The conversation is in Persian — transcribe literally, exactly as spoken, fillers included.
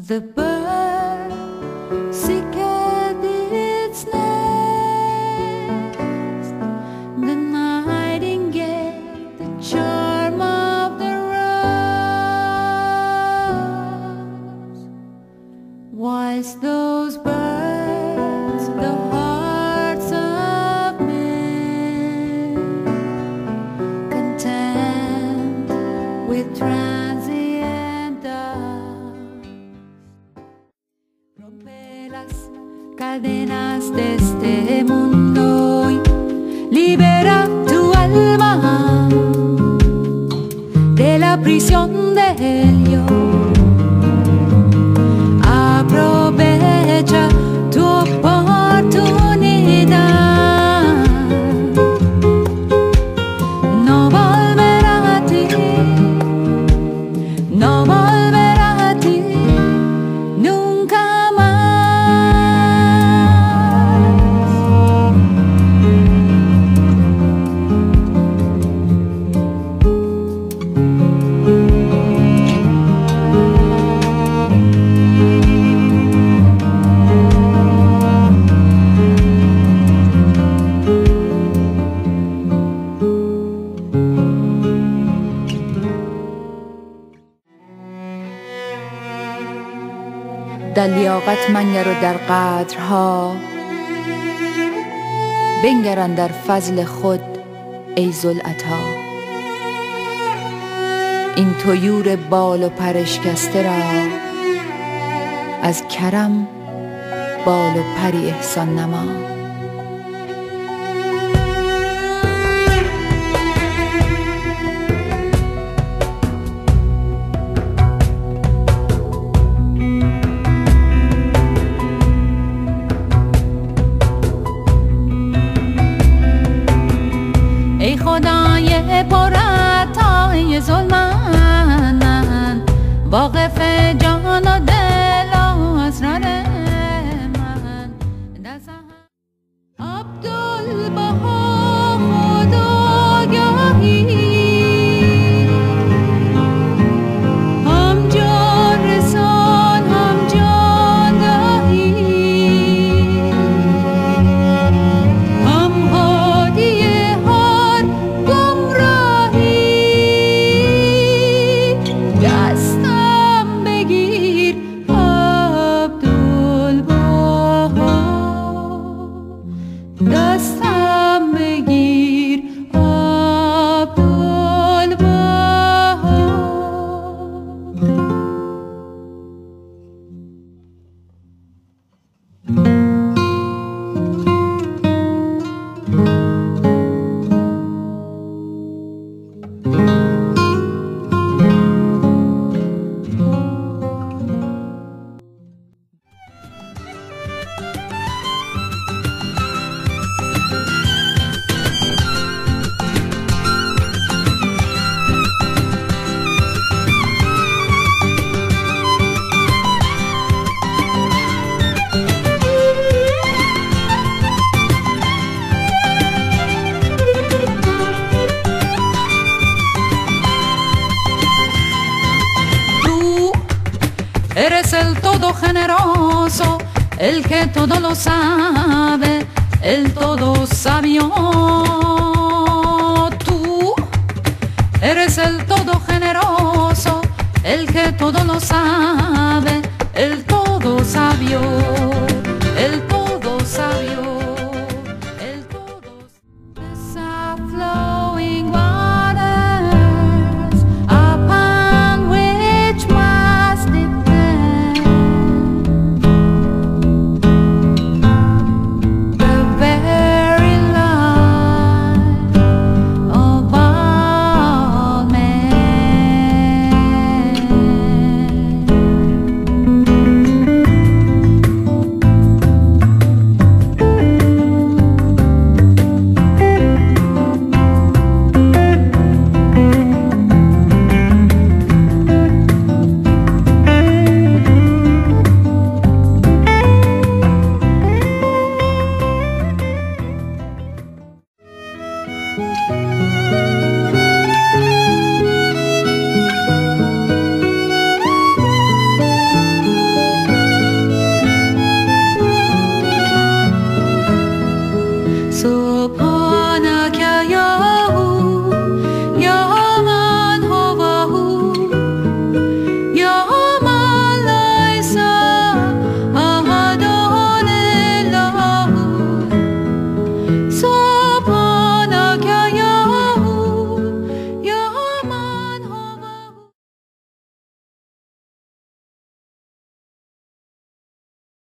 The bird seeketh its nest, the nightingale, the charm of the rose. Whilst those birds, the hearts of men, content with transient dust. Rompe las cadenas de este mundo y libera tu alma de la prisión del yo. Aprovecha tu oportunidad, no volverá a ti, no volverá a ti nunca más. در لیاقت منگر و در قدرها، بنگران در فضل خود ای ذوالعطا. این طیور بال و پرشکسته را از کرم بال و پری احسان نما. ای خدای پرعطای ذوالمنن، واقف جان و دل و اسرار من. عبدالبها خداگاهی، هم جان رسان هم جان دهی، هم هادی هر گمراهی. دستم بگیر عبدالبها، دستم بگیر عبدالبها. Eres el todo generoso, el que todo lo sabe, el todo sabio. Tú eres el todo generoso, el que todo lo sabe, el todo sabio.